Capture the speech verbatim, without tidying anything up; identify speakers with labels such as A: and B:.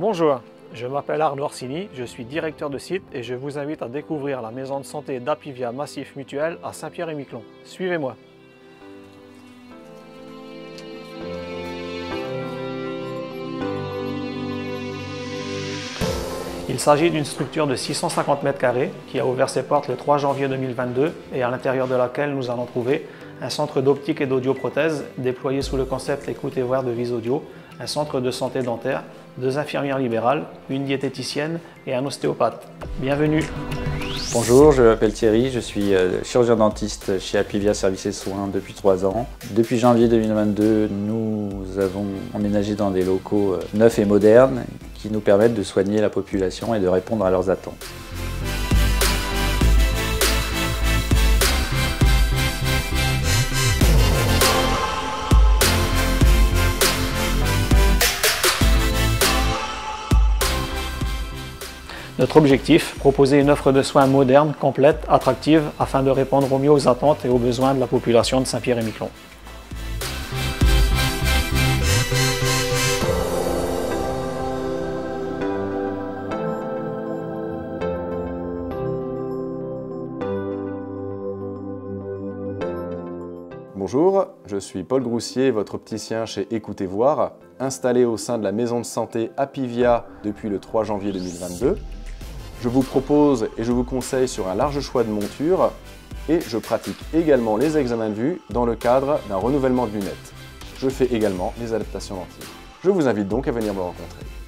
A: Bonjour, je m'appelle Arnaud Orsini, je suis directeur de site et je vous invite à découvrir la maison de santé d'Apivia Massif Mutuel à Saint-Pierre-et-Miquelon. Suivez-moi. Il s'agit d'une structure de six cent cinquante mètres carrés qui a ouvert ses portes le trois janvier deux mille vingt-deux et à l'intérieur de laquelle nous allons trouver un centre d'optique et d'audioprothèse déployé sous le concept Écoute et Voir de Visaudio, un centre de santé dentaire, deux infirmières libérales, une diététicienne et un ostéopathe. Bienvenue.
B: Bonjour, je m'appelle Thierry, je suis chirurgien dentiste chez Apivia Services et Soins depuis trois ans. Depuis janvier deux mille vingt-deux, nous avons emménagé dans des locaux neufs et modernes qui nous permettent de soigner la population et de répondre à leurs attentes.
A: Notre objectif, proposer une offre de soins moderne, complète, attractive, afin de répondre au mieux aux attentes et aux besoins de la population de Saint-Pierre-et-Miquelon.
C: Bonjour, je suis Paul Groussier, votre opticien chez Écoute et Voir, installé au sein de la maison de santé Apivia depuis le trois janvier deux mille vingt-deux. Je vous propose et je vous conseille sur un large choix de montures et je pratique également les examens de vue dans le cadre d'un renouvellement de lunettes. Je fais également les adaptations dentaires. Je vous invite donc à venir me rencontrer.